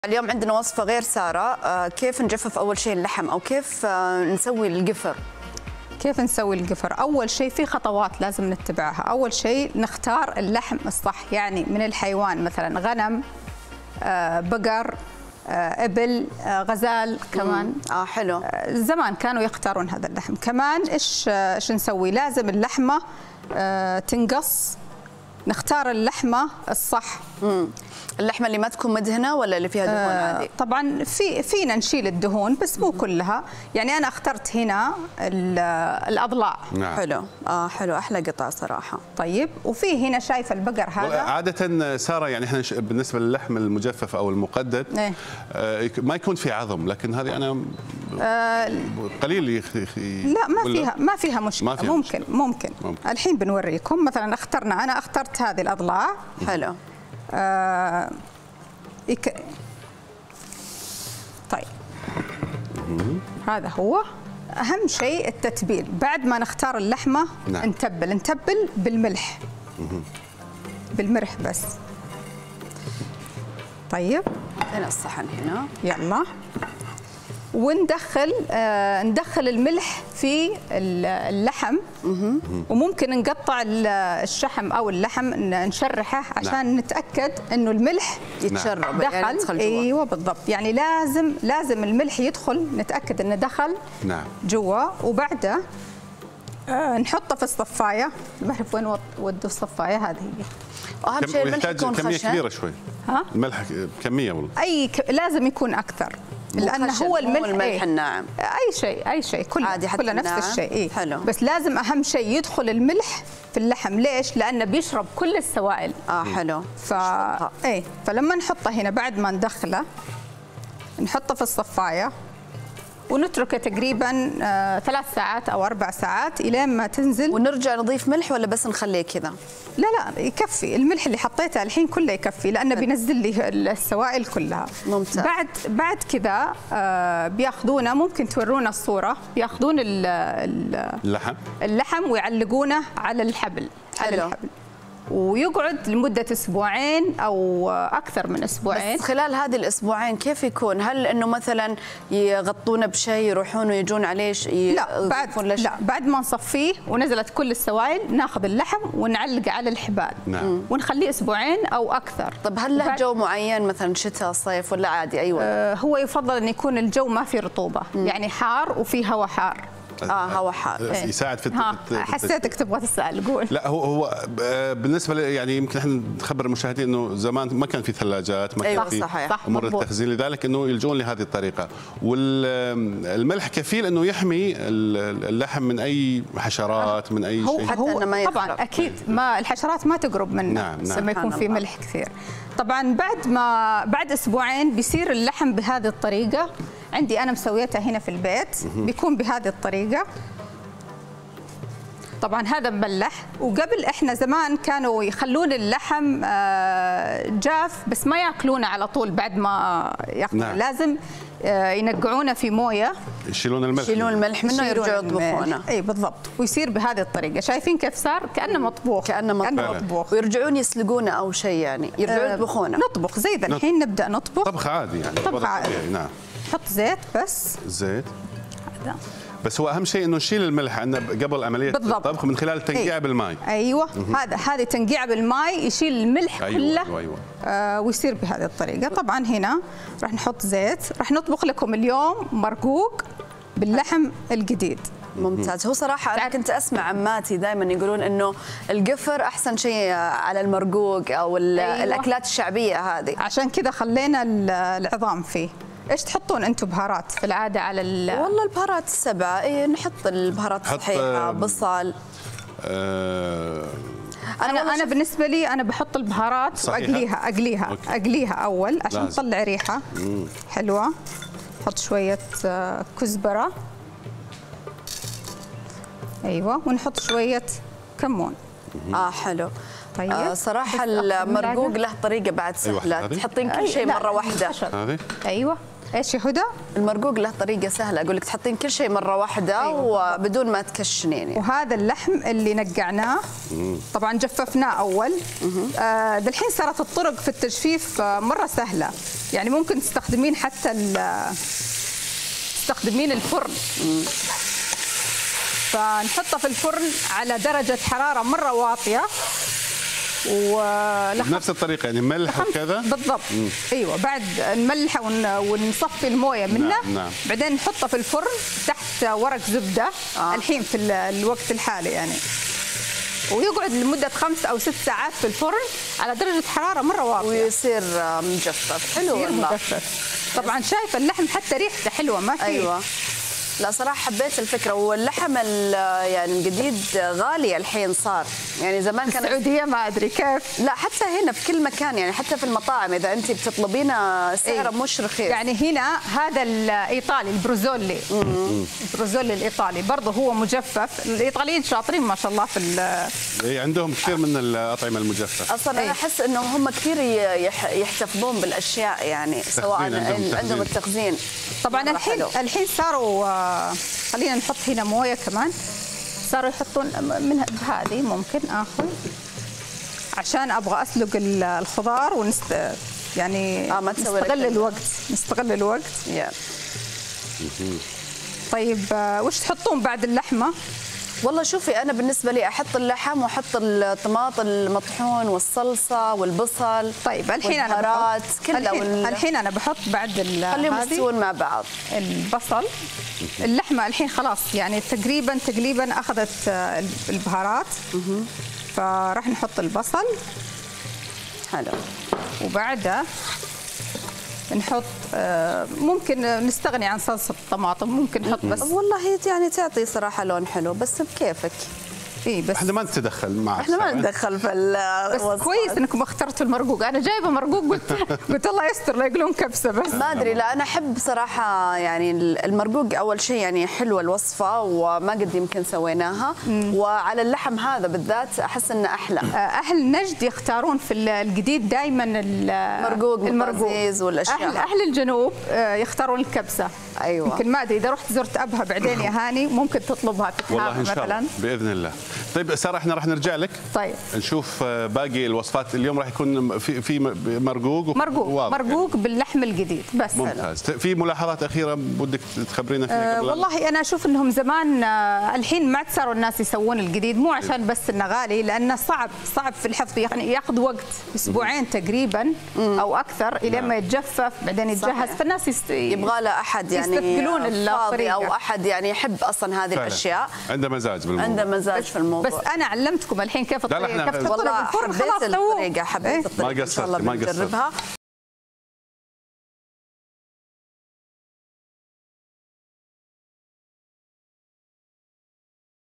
اليوم عندنا وصفة غير سارة. كيف نجفف أول شيء اللحم أو كيف نسوي القفر؟ كيف نسوي القفر؟ أول شيء في خطوات لازم نتبعها. أول شيء نختار اللحم الصح، يعني من الحيوان مثلا غنم، بقر، إبل، غزال كمان. حلو. زمان كانوا يختارون هذا اللحم. كمان إيش نسوي؟ لازم اللحمة تنقص. نختار اللحمة الصح. اللحمة اللي ما تكون مدهنة ولا اللي فيها دهون عادي؟ طبعا فينا نشيل الدهون بس مو كلها، يعني أنا اخترت هنا الأضلاع. نعم. حلو. حلو، أحلى قطع صراحة. طيب، وفي هنا شايفة البقر هذا. عادة سارة يعني احنا بالنسبة للحم المجفف أو المقدد ما يكون في عظم، لكن هذه أنا قليل لا ما فيها مشكلة. ممكن. الحين بنوريكم. مثلا أنا اخترت هذه الأضلاع. حلو. طيب، هذا هو أهم شيء التتبيل. بعد ما نختار اللحمة نتبل بالملح. بالملح بس. طيب، هنا الصحن هنا. يلا، وندخل الملح في اللحم. وممكن نقطع الشحم او اللحم نشرحه عشان نتاكد انه الملح يتشرب، دخل. يعني يدخل جوا. ايوه بالضبط، يعني لازم الملح يدخل، نتاكد انه دخل جوا. وبعده نحطه في الصفايه. ما اعرف وين ودوا الصفايه هذه. اهم شيء الملح يكون كميه خشن. كبيره شوي. الملح كميه والله. لازم يكون اكثر، لأنه هو الملح الناعم. أي شيء كله نفس الشيء. حلو. بس لازم أهم شيء يدخل الملح في اللحم. ليش؟ لأنه بيشرب كل السوائل. حلو. فلما نحطه هنا بعد ما ندخله نحطه في الصفاية ونتركه تقريبا 3 ساعات أو 4 ساعات إلى ما تنزل. ونرجع نضيف ملح ولا بس نخليه كذا؟ لا يكفي. الملح اللي حطيته الحين كله يكفي، لأنه بينزل لي السوائل كلها. ممتاز. بعد كذا بياخذونه، ممكن تورونا الصورة. بياخذون اللحم ويعلقونه على الحبل. ويقعد لمدة 2 أسبوعين أو أكثر من 2 أسبوعين. بس خلال هذه الأسبوعين كيف يكون؟ هل إنه مثلا يغطونه بشيء، يروحون ويجون عليه لا، بعد ما نصفيه ونزلت كل السوائل ناخذ اللحم ونعلقه على الحبال. ونخليه 2 أسبوعين أو أكثر. طب هل له جو معين مثلا شتاء صيف ولا عادي أي وقت؟ هو يفضل أن يكون الجو ما فيه رطوبة، يعني حار وفي هواء حار. هواء حار يساعد في حسيتك تبغى تسأل، قول. لا، هو بالنسبه يعني يمكن احنا نخبر المشاهدين انه زمان ما كان في ثلاجات، ما كان في امور التخزين، لذلك انه يلجؤون لهذه الطريقه. والملح كفيل انه يحمي اللحم من اي حشرات، من اي شيء. حتى انه ما طبعا اكيد ما الحشرات ما تقرب منه لما يكون في ملح كثير. طبعا بعد 2 أسبوعين بيصير اللحم بهذه الطريقه. عندي أنا مسويتها هنا في البيت. بيكون بهذه الطريقة. طبعا هذا مملح. وقبل احنا زمان كانوا يخلون اللحم جاف بس ما ياكلونه على طول بعد ما ياكلونه. لازم ينقعونه في مويه، يشيلون الملح منه ويرجعوا يطبخونه. اي بالضبط. ويصير بهذه الطريقه. شايفين كيف صار؟ كانه مطبوخ. ويرجعون يسلقونه او شيء، يعني يرجعون يطبخونه. نطبخ زي ذا الحين. نبدا نطبخ طبخ عادي، يعني طبخ عادي. نعم. نحط زيت بس. زيت هذا. بس هو اهم شيء انه نشيل الملح عندنا قبل عمليه الطبخ من خلال التنقيع بالماء. ايوه. هذه تنقيع بالماء يشيل الملح كله. أيوة. ويصير بهذه الطريقه. طبعا هنا راح نحط زيت. راح نطبخ لكم اليوم مرقوق باللحم الجديد. ممتاز. هو صراحة أنا كنت أسمع عماتي دائما يقولون إنه القفر أحسن شيء على المرقوق أو الأكلات الشعبية هذه. عشان كذا خلينا العظام فيه. ايش تحطون انتم بهارات في العاده على والله البهارات 7. نحط البهارات الصحيحه، بصل. انا بالنسبه لي انا بحط البهارات واقليها اول عشان تطلع ريحه حلوه. نحط شويه كزبره. ايوه. ونحط شويه كمون. حلو. طيب. صراحه المرقوق له طريقه بعد سهله. تحطين كل شيء مره واحده. ايوه. ايش يا هدى؟ المرقوق له طريقه سهله، اقول لك تحطين كل شيء مره واحده. أيوة. وبدون ما تكشنين. وهذا اللحم اللي نقعناه طبعا جففناه اول. دالحين صارت الطرق في التجفيف مره سهله، يعني ممكن تستخدمين حتى تستخدمين الفرن. فنحطه في الفرن على درجه حراره مره واطيه بنفس الطريقه، يعني ملح وكذا بالضبط. ايوه، بعد نملحه ونصفي المويه منه. نعم. بعدين نحطه في الفرن تحت ورق زبده. الحين في الوقت الحالي يعني، ويقعد لمده 5 أو 6 ساعات في الفرن على درجه حراره مره واطيه ويصير مجفف. حلو والله. طبعا شايفه اللحم حتى ريحته حلوه ما في. ايوه، لا صراحة حبيت الفكرة. واللحم يعني الجديد غالي الحين صار، يعني زمان كان السعودية ما أدري كيف. لا حتى هنا في كل مكان، يعني حتى في المطاعم إذا أنت بتطلبينه سعره مش رخيص. يعني هنا هذا الإيطالي البروزولي، البروزولي الإيطالي برضه هو مجفف. الإيطاليين شاطرين ما شاء الله في عندهم كثير من الأطعمة المجففة. أصلا أنا أحس إنه هم كثير يحتفظون بالأشياء، يعني سواء عندهم التخزين. طبعا الحين صاروا خلينا نحط هنا مويه كمان. صاروا يحطون من هذه، ممكن اخذ عشان ابغى اسلق الخضار يعني نستغل الوقت. طيب وش تحطون بعد اللحمه؟ والله شوفي، انا بالنسبه لي احط اللحم واحط الطماطم المطحون والصلصه والبصل. طيب الحين انا الحين انا بحط بعد خليهم يستوون مع بعض. البصل، اللحمه الحين خلاص يعني تقريبا اخذت البهارات. فراح نحط البصل. حلو. وبعدها نحط ممكن نستغني عن صلصه الطماطم، ممكن نحط بس. والله يعني تعطي صراحه لون حلو، بس بكيفك. بس احنا ما نتدخل معك، احنا ما نتدخل في بس كويس انكم اخترتوا المرقوق. انا جايبه مرقوق قلت الله يستر لا يقولون كبسه. بس ما ادري، لا انا احب صراحه يعني المرقوق اول شيء يعني حلوه الوصفه وما قد يمكن سويناها. وعلى اللحم هذا بالذات احس انه احلى. اهل نجد يختارون في الجديد دائما المرقوق والاشياء. اهل الجنوب يختارون الكبسه. ايوه، يمكن ما ادري اذا رحت زرت ابها بعدين يا هاني ممكن تطلبها في والله إن شاء الله باذن الله. طيب ساره، احنا راح نرجع لك. طيب نشوف باقي الوصفات. اليوم راح يكون في مرقوق باللحم الجديد بس. ممتاز. في ملاحظات اخيره بدك تخبرينا فيها قبل؟ والله انا اشوف انهم زمان الحين ما عاد صاروا الناس يسوون الجديد، مو عشان بس انه غالي، لانه صعب في الحفظ، يعني ياخذ وقت اسبوعين تقريبا او اكثر الى ما يتجفف بعدين يتجهز. فالناس يبغى له احد يعني يستثقلون الطريقه، او احد يعني يحب اصلا هذه الاشياء. عنده مزاج بالموضوع. عنده مزاج في الموضوع. بس انا علمتكم الحين كيف الطريقه، كيف تحطونها بالفرن. خلاص حبيت الطريقه، حبيت الطريقه. ما قصرت.